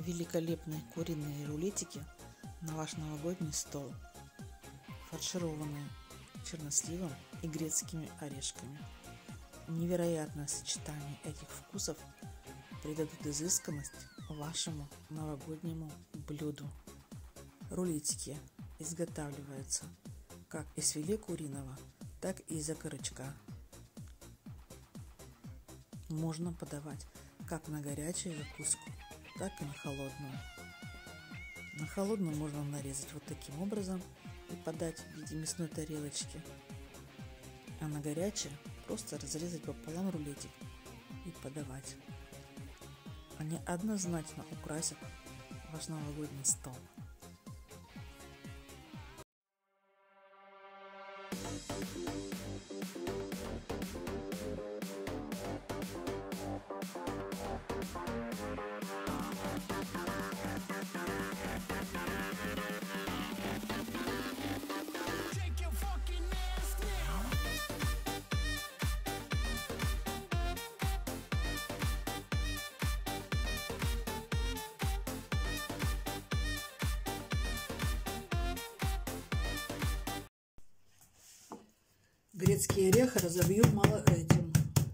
великолепные куриные рулетики на ваш новогодний стол, фаршированные черносливом и грецкими орешками. Невероятное сочетание этих вкусов придадут изысканность вашему новогоднему блюду. Рулетики изготавливаются как из филе куриного, так и из окорочка. Можно подавать как на горячую закуску, так и на холодную. На холодную можно нарезать вот таким образом и подать в виде мясной тарелочки, а на горячее просто разрезать пополам рулетик и подавать. Они однозначно украсят ваш новогодний стол. Грецкий орех разобью мало этим.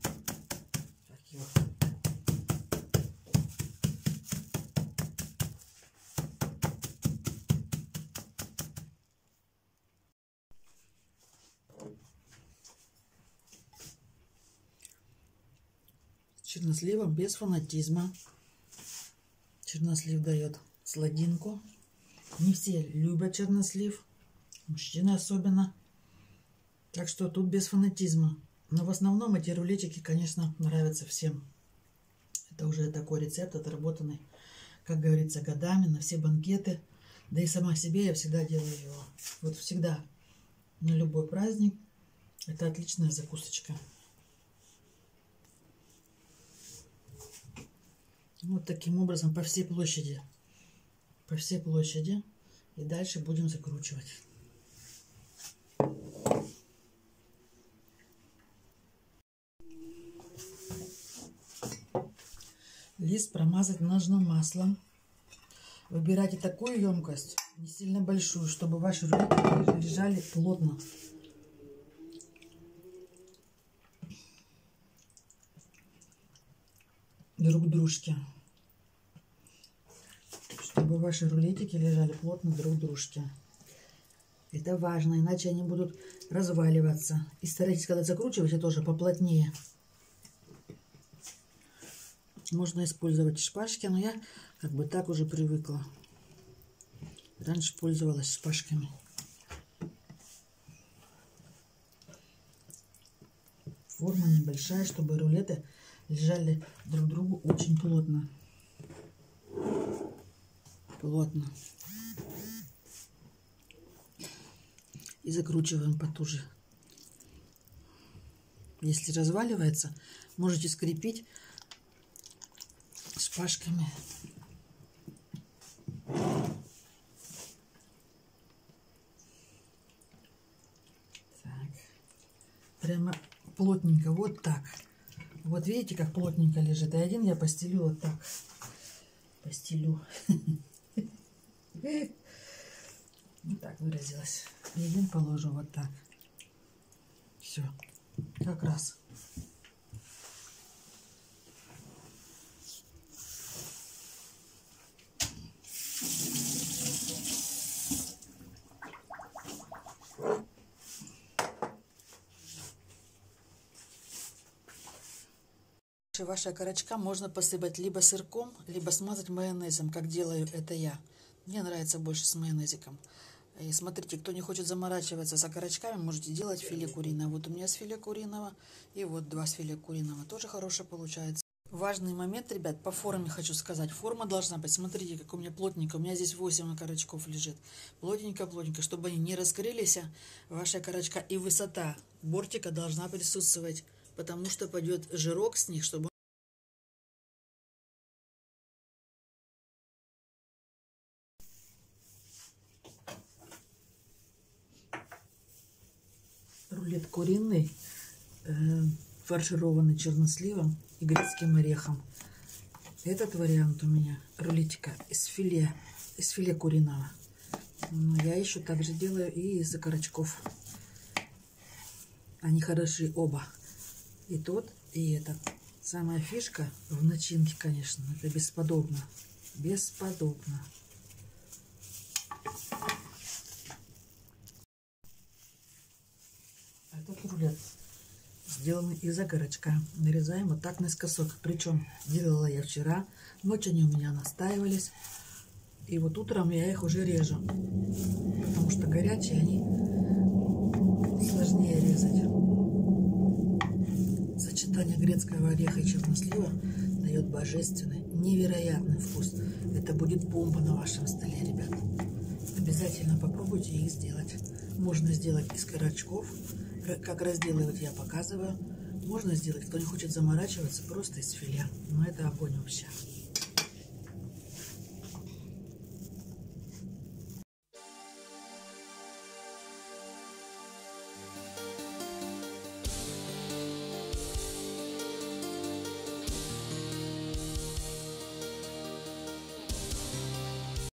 Черносливом без фанатизма. Чернослив дает сладинку. Не все любят чернослив, мужчины особенно. Так что тут без фанатизма. Но в основном эти рулетики, конечно, нравятся всем. Это уже такой рецепт, отработанный, как говорится, годами на все банкеты. Да и сама себе я всегда делаю его. Вот всегда, на любой праздник. Это отличная закусочка. Вот таким образом по всей площади. По всей площади. И дальше будем закручивать. Лист промазать нужно маслом. Выбирайте такую емкость, не сильно большую, чтобы ваши рулетики лежали плотно. Друг к дружке. Чтобы ваши рулетики лежали плотно друг к дружке. Это важно, иначе они будут разваливаться. И старайтесь, когда закручиваете, тоже поплотнее. Можно использовать шпажки, но я как бы так уже привыкла. Раньше пользовалась шпажками. Форма небольшая, чтобы рулеты лежали друг к другу очень плотно. Плотно. И закручиваем потуже. Если разваливается, можете скрепить шпажками. Так. Прямо плотненько, вот так. Вот видите, как плотненько лежит. И один я постелю вот так. Постелю. Вот так выразилась. И один положу вот так. Все. Как раз. Ваши окорочка можно посыпать либо сырком, либо смазать майонезом, как делаю это я. Мне нравится больше с майонезиком. И смотрите, кто не хочет заморачиваться с окорочками, можете делать филе куриное. Вот у меня с филе куриного и вот два с филе куриного. Тоже хорошее получается. Важный момент, ребят, по форме хочу сказать. Форма должна быть, смотрите, как у меня плотненько. У меня здесь 8 окорочков лежит. Плотненько-плотненько, чтобы они не раскрылись, ваша окорочка. И высота бортика должна присутствовать, потому что пойдет жирок с них, чтобы рулет куриный, фаршированный черносливом и грецким орехом. Этот вариант у меня рулетика из филе куриного. Но я еще также делаю и из окорочков. Они хороши оба. И тот, и этот. Самая фишка в начинке, конечно, это бесподобно. Бесподобно. Этот рулет сделанный из окорочка. Нарезаем вот так наискосок. Причем делала я вчера. Ночью они у меня настаивались. И вот утром я их уже режу. Потому что горячие они сложнее резать. Сочетание грецкого ореха и чернослива дает божественный, невероятный вкус. Это будет бомба на вашем столе, ребят. Обязательно попробуйте их сделать. Можно сделать из окорочков. Как разделывать я показываю. Можно сделать, кто не хочет заморачиваться, просто из филе. Но это огонь вообще.